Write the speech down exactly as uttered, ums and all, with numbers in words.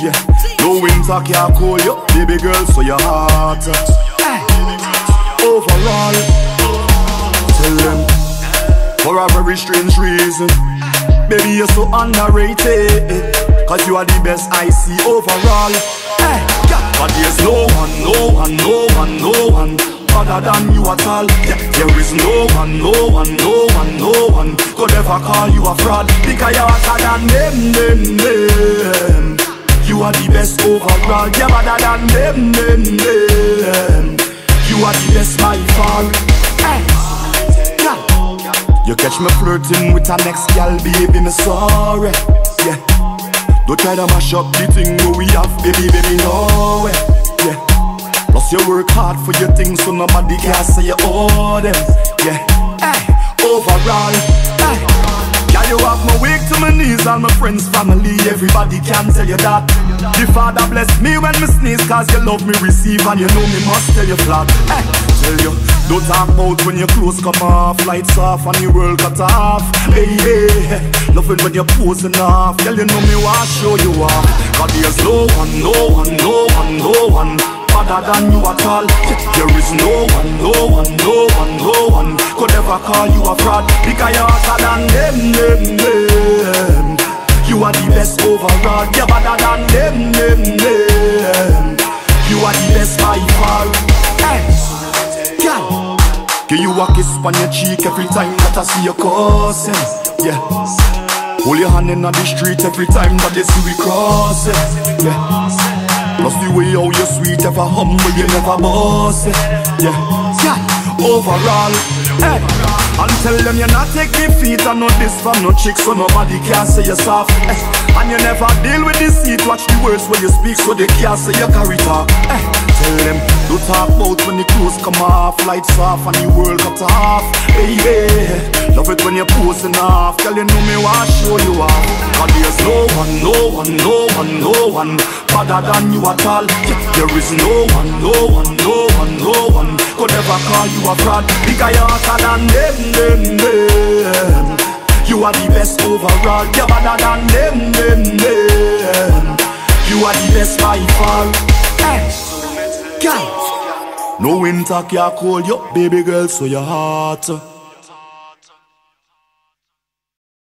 Yeah, no winter can cool you, baby girl, so your heart. Hey. Overall, tell them for a very strange reason, baby you're so underrated. Cause you are the best I see overall. Hey. But there's no one, no one, no one, no one other than you at all. Yeah. There is no one, no one, no one, no one could ever call you a fraud. Because you're hotter than them, them, them. You are the best overall. You're better than them, them, them. You are the best by far. Hey. Yeah. You catch me flirting with a next gal, baby, me sorry. Yeah. Don't try to mash up the thing where we have, baby, baby, no way. Yeah. Plus you work hard for your things, so nobody can say you owe them. Yeah. Hey. Overall, hey. Yeah, you have me weak to my knees, all my friends, family, everybody can tell you that. The Father bless me when me sneeze, cause you love me receive, and you know me must tell you flat. Hey. Tell you, don't talk about when your clothes come off, lights off and your world cut off. Hey, hey, loving when you're posing off, girl, you know me want to show you off. Cause there's no one, no one, no one, no one other than you at all. There is no one, no one, no one, no one could ever call you a fraud. Because you're hotter than them, them, them. You are the best overall. You're better than them, them, them. You are the best by far. Hey. Girl, give you a kiss on your cheek every time that I see your cousin. Yeah. Hold your hand in the street every time that they see we crossing. Yeah. Plus the way how you sweet, ever humble, you never boss it. Yeah. Girl, overall, hey. And tell them you're not take defeat and not this from no chick, so nobody can say you're soft. Hey. And you never deal with deceit, watch the words when you speak, so they can't say you carry talk. Hey. Tell them, don't talk about when the clothes come off, lights off and the world cut off. Hey, yeah. Love it when you're posing off, girl, you know me want to show you off. Cause there's no one, no one, no one, no one better than you at all. There is no one, no one, no one, no one could ever call you a fraud. Because you're hotter than them, them, them. You are the best overall. You're better than them, them, them. You are the best by far. Hey. Girl, no winter can cold you, baby girl, so your heart.